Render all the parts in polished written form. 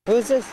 Who's this?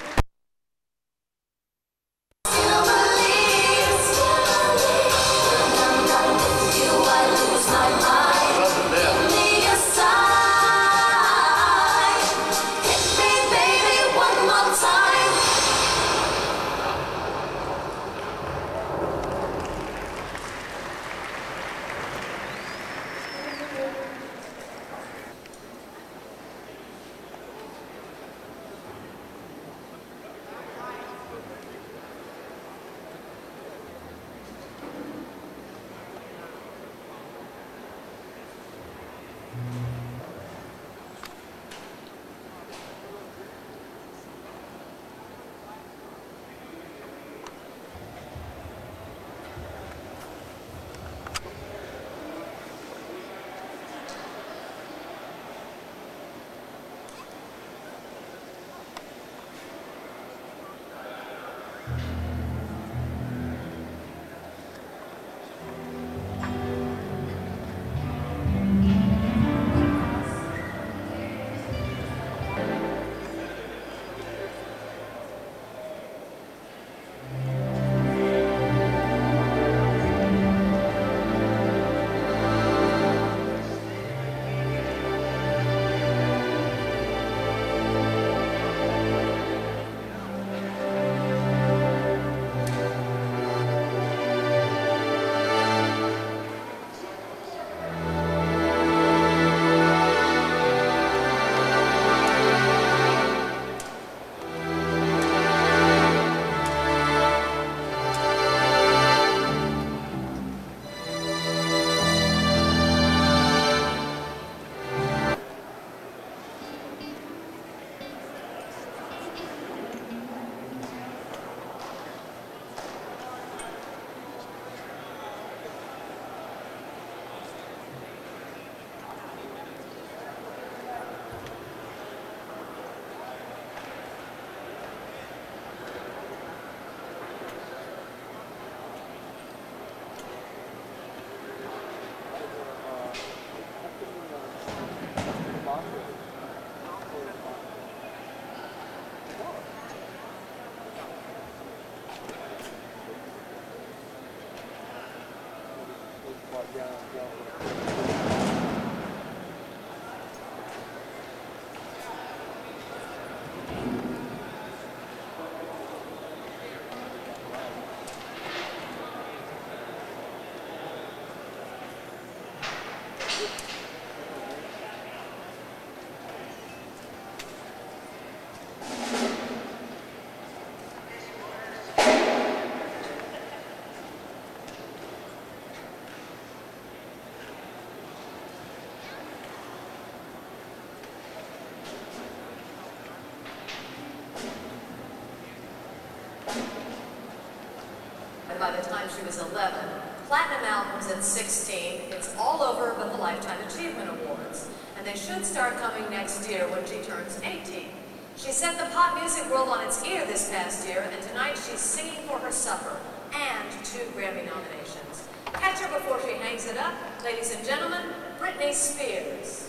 And by the time she was 11, platinum albums at 16, it's all over but the Lifetime Achievement Awards. And they should start coming next year when she turns 18. She set the pop music world on its ear this past year, and tonight she's singing for her supper and 2 Grammy nominations. Catch her before she hangs it up. Ladies and gentlemen, Britney Spears.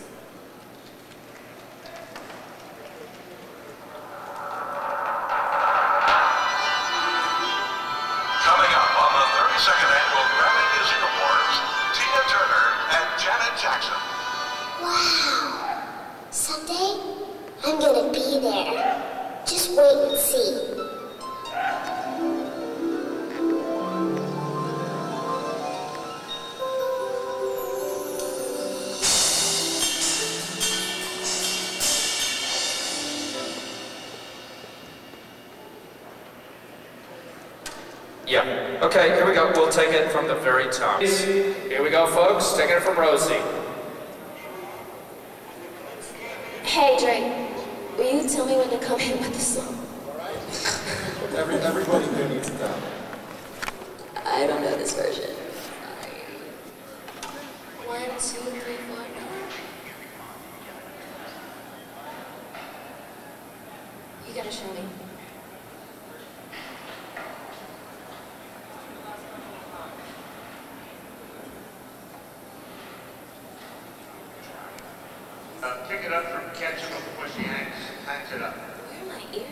Coming up on the 32nd Annual Grammy Music Awards, Tina Turner and Janet Jackson. Wow! Someday, I'm gonna be there. Just wait and see. Yeah. Okay, here we go. We'll take it from the very top. Here we go, folks. Taking it from Rosie. Hey, Drake. Will you tell me when to come in with the song? Everybody here needs to come. I don't know this version. 1, 2, 3, 4, no. You gotta show me. Pick it up from Ketchum before she hangs it up. Where are my ears?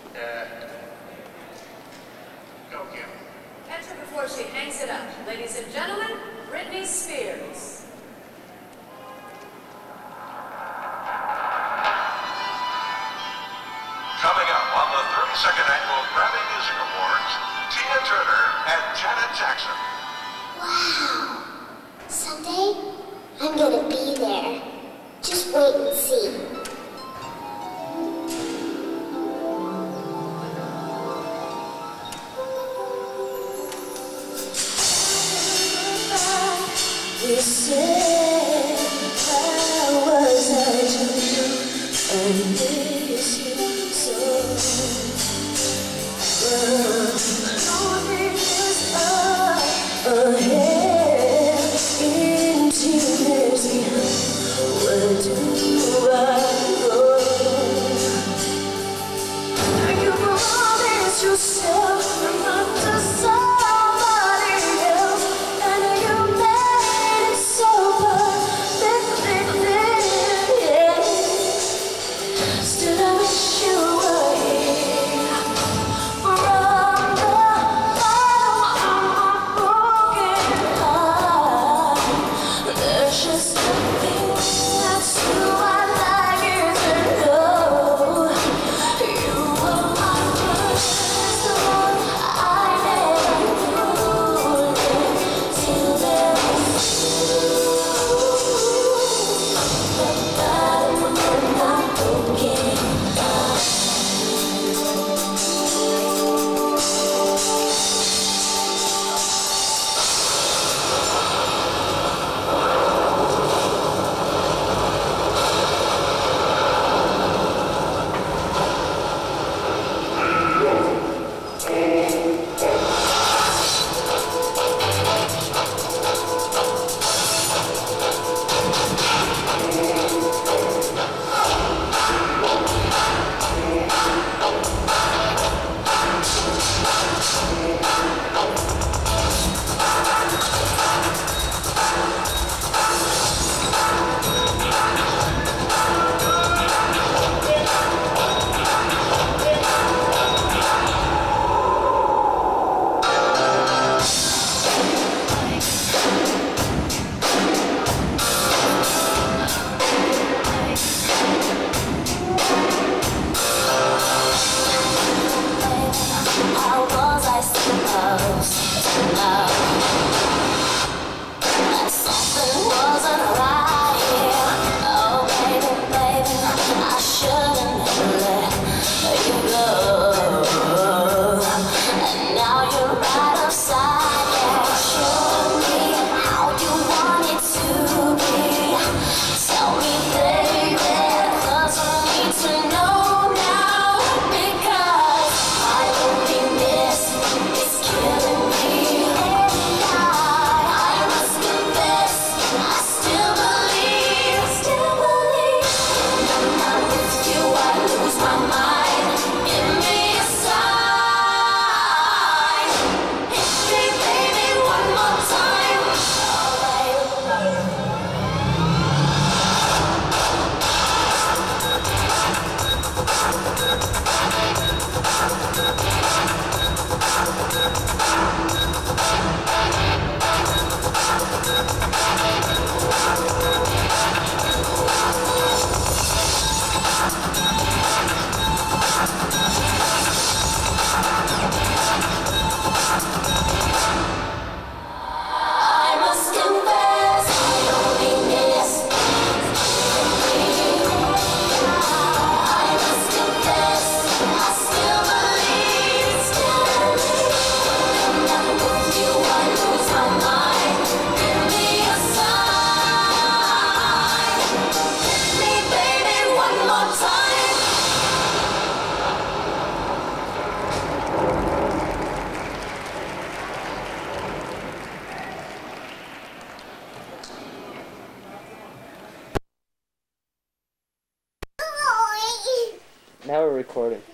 Go, Kim. Catch her before she hangs it up. Ladies and gentlemen, Britney Spears. Coming up on the 32nd Annual Grammy Music Awards, Tina Turner and Janet Jackson. Wow. Someday, I'm gonna be there. Just wait and see. You said, how was I to you? I miss you so. Lonely is up ahead, into tears behind. Where do I go? You promised yourself not to somebody else, and you made it so perfectly clear. Still, I wish you were here. From the bottom of my broken heart, there's just something that's too I'd like you to know. You were my first one, I never knew it till there was you. The bottom of my broken heart. How was I supposed to know that something wasn't right here? Oh, baby, baby, I shouldn't have let you go. And now you're right upside down. Show me how you want it to be. Tell me, baby, 'cause I need to know now. Because my loneliness is killing me, and I must confess, I still believe. When I'm with you, I lose my mind. Give me a sign. Hit me, baby, one more time. Oh, baby. I must confess, my loneliness is killing me. I must confess, I still believe. When I'm with you, I lose my mind. Give me a sign. Hit me, baby, one more time. Now we're recording.